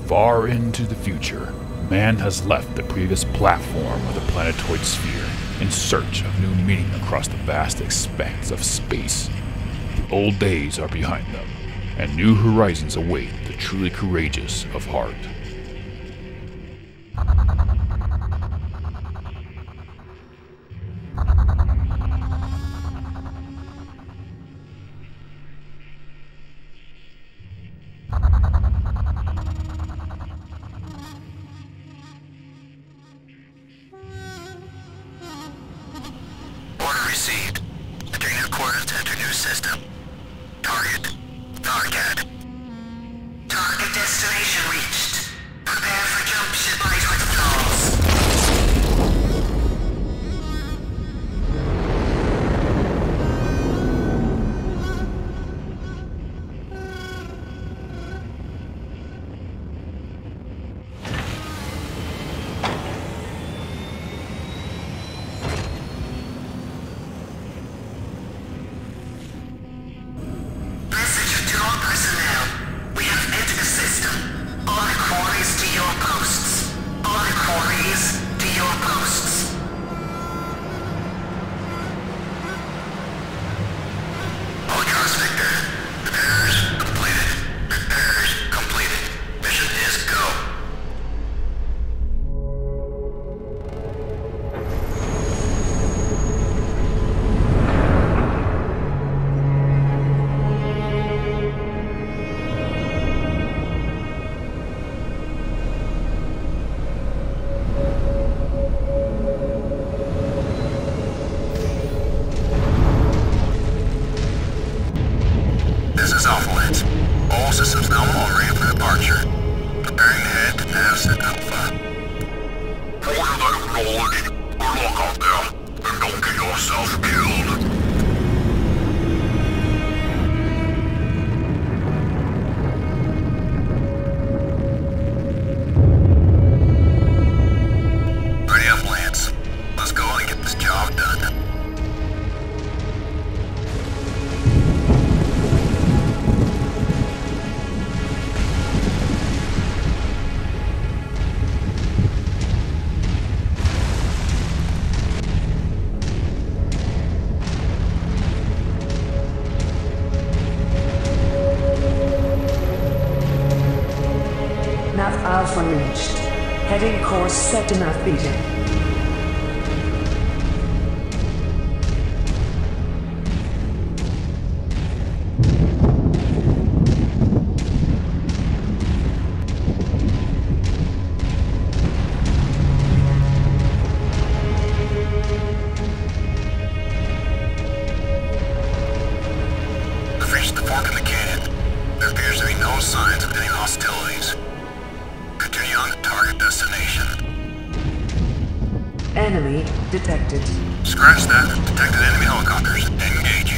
Far into the future, man has left the previous platform of the planetoid sphere in search of new meaning across the vast expanse of space. The old days are behind them, and new horizons await the truly courageous of heart. Order received. Entering new coordinates to enter new system. Target. Tharkat. Target destination reached. Prepare for jump ship eyes with flaws. Message to all personnel. We have entered the system. All inquiries to your posts. All inquiries to your posts. All cars, Victor. Repairs completed. Repairs completed. Mission is go. This is Alpha-Lens. All systems nominal and ready for departure. Preparing to head to NASA Alpha. Order that acknowledged. Good luck out there, and don't get yourself killed. Ready up, Lance. Let's go and get this job done. Nav Alpha reached. Heading course set to Nav Beta. We've reached the fork in the canyon. There appears to be no signs of any hostilities. Continue on to target destination. Enemy detected. Scratch that. Detected enemy helicopters. Engaging.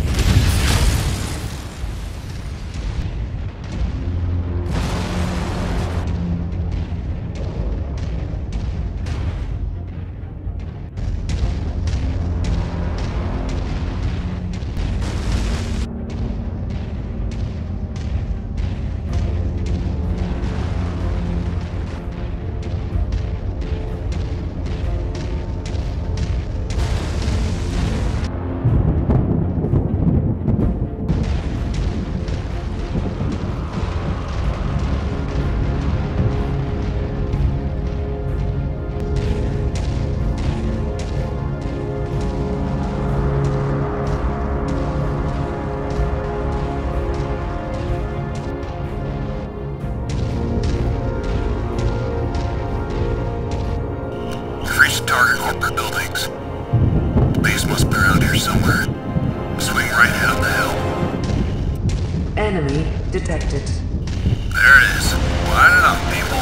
We've reached target corporate buildings. Base must be around here somewhere. Swing right head up the hill. Enemy detected. There it is. Line it up, people.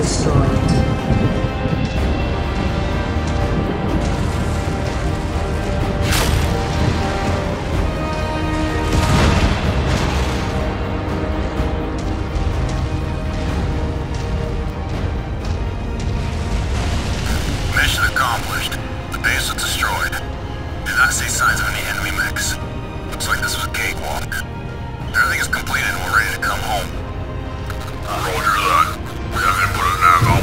destroyed. Mission accomplished. The base is destroyed. Did not see signs of any enemy mechs. Looks like this was a cakewalk. Everything is completed and we're ready to come home. Roger that. We haven't put a nag on